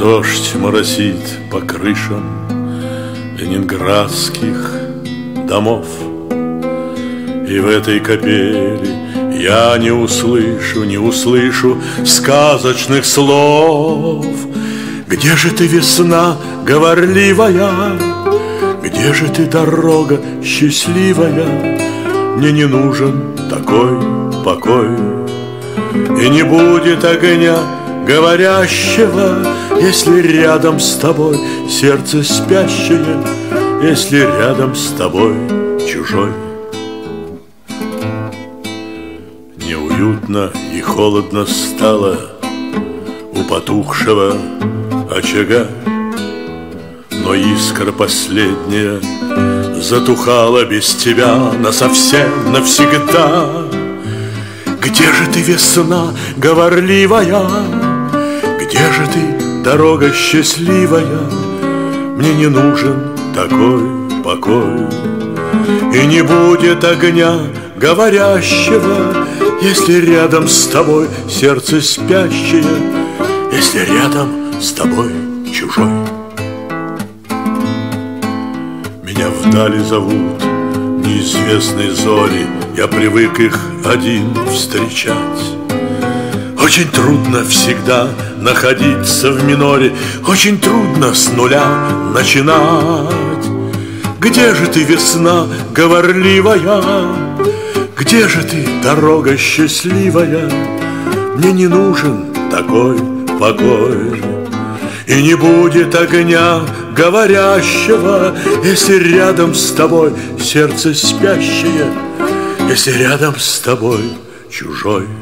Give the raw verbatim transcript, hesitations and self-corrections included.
Дождь моросит по крышам ленинградских домов, и в этой капели я не услышу, не услышу сказочных слов. Где же ты, весна говорливая? Где же ты, дорога счастливая? Мне не нужен такой покой, и не будет огня говорящего, если рядом с тобой сердце спящее, если рядом с тобой чужой. Неуютно и холодно стало у потухшего очага, но искра последняя затухала без тебя насовсем, навсегда. Где же ты, весна говорливая? Где же ты, дорога счастливая? Мне не нужен такой покой, и не будет огня говорящего, если рядом с тобой сердце спящее, если рядом с тобой чужой. Меня вдали зовут неизвестные зори, я привык их один встречать. Очень трудно всегда находиться в миноре, очень трудно с нуля начинать. Где же ты, весна говорливая? Где же ты, дорога счастливая? Мне не нужен такой покой, и не будет огня говорящего, если рядом с тобой сердце спящее, если рядом с тобой чужой.